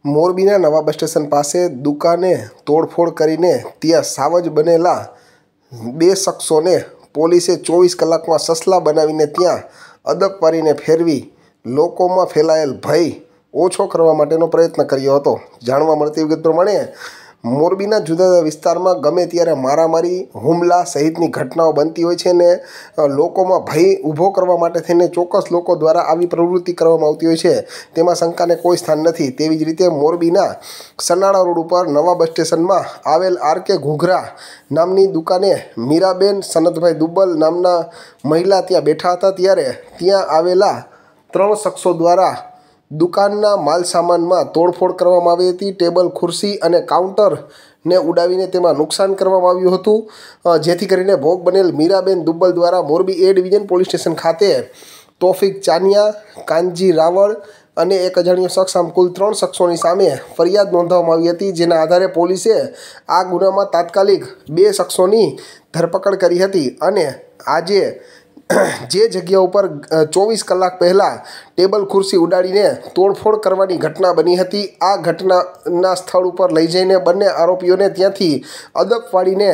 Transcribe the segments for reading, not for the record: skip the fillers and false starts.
મોરબીના નવા bus station પાસે દુકાને તોડફોડ કરીને ત્યાં સાવજ બનેલા બે શખ્સોને પોલીસે 24 કલાકમાં સસલા બનાવીને ત્યાં અદબવારીને ફેરવી લોકોમાં ફેલાયેલ ભય ઓછો કરવા માટેનો પ્રયત્ન કર્યો હતો। જાણવા મળતી વિગત પ્રમાણે મોરબીના જુદા જુદા વિસ્તારમાં ગમે ત્યારે મારામારી, હુમલા સહિતની ઘટનાઓ બનતી હોય છે ને લોકોમાં ભય ઊભો કરવા માટે થઈને ચોક્કસ લોકો દ્વારા આવી પ્રવૃત્તિ કરવામાં આવતી હોય છે, તેમાં શંકાને કોઈ સ્થાન નથી। તેવી જ રીતે મોરબીના સનાળા રોડ ઉપર નવા બસ સ્ટેશનમાં આવેલ આર.કે. ઘૂઘરા નામની દુકાને મીરાબેન સનતભાઈ દુબ્બલ નામના મહિલા ત્યાં બેઠા હતા, ત્યારે ત્યાં આવેલા 3 શખ્સો દ્વારા દુકાનના માલ સામાનમાં તોડફોડ કરવામાં આવી હતી। ટેબલ, ખુરશી અને કાઉન્ટરને ઉડાવીને તેમાં નુકસાન કરવામાં આવ્યું હતું, જેથી કરીને ભોગ બનેલ મીરાબેન દુબ્બલ દ્વારા Morbi A division police station ખાતે તોફિક ચાનિયા, કાનજી રાવળ અને એક અજાણ્યો શખ્સ આમ કુલ 3 શખ્સોની સામે ફરિયાદ નોંધવામાં આવી હતી, જેના આધારે પોલીસે આ ગુનામાં તાત્કાલિક 2 શખ્સોની ધરપકડ કરી હતી અને આજે જે જગ્યા ઉપર 24 કલાક પહેલાં ટેબલ ખુરશી ઉડાડીને તોડફોડ કરવાની ઘટના બની હતી, આ ઘટનાના સ્થળ ઉપર લઈ જઈને બંને આરોપીઓને ત્યાંથી અદબ પાડીને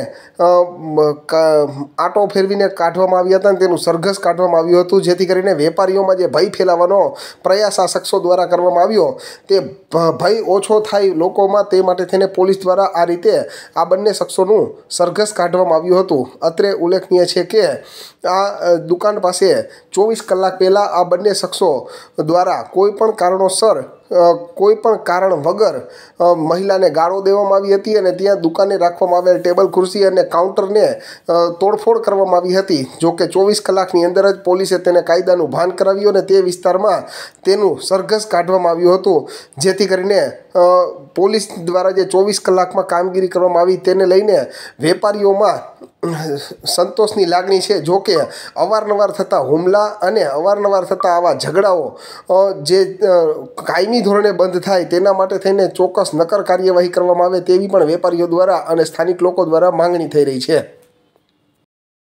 આંટો ફેરવીને કાઢવામાં આવ્યા હતા અને તેનું સરઘસ કાઢવામાં આવ્યું હતું, જેથી કરીને વેપારીઓમાં જે ભય ફેલાવવાનો પ્રયાસ આ શખ્સો દ્વારા કરવામાં આવ્યો તે ભય ઓછો થાય લોકોમાં, તે માટે થઈને પોલીસ દ્વારા આ રીતે આ બંને શખ્સોનું સરઘસ કાઢવામાં આવ્યું હતું। અત્રે ઉલ્લેખનીય છે કે આ દુકાન પાસે 24 કલાક પહેલાં આ બંને શખ્સો દ્વારા કોઈપણ કારણોસર કોઈપણ કારણ વગર મહિલાને ગાળો દેવામાં આવી હતી અને ત્યાં દુકાને રાખવામાં આવેલ ટેબલ, ખુરશી અને કાઉન્ટરને તોડફોડ કરવામાં આવી હતી। જો કે 24 કલાકની અંદર જ પોલીસે તેને કાયદાનું ભાન કરાવ્યું અને તે વિસ્તારમાં તેનું સરઘસ કાઢવામાં આવ્યું હતું, જેથી કરીને પોલીસ દ્વારા જે 24 કલાકમાં કામગીરી કરવામાં આવી તેને લઈને વેપારીઓમાં સંતોષની લાગણી છે। જો કે અવારનવાર થતા હુમલા અને અવારનવાર થતા આવા ઝઘડાઓ જે કાયમી ધોરણે બંધ થાય તેના માટે થઈને ચોક્કસ નક્કર કાર્યવાહી કરવામાં આવે તેવી પણ વેપારીઓ દ્વારા અને સ્થાનિક લોકો દ્વારા માંગણી થઈ રહી છે।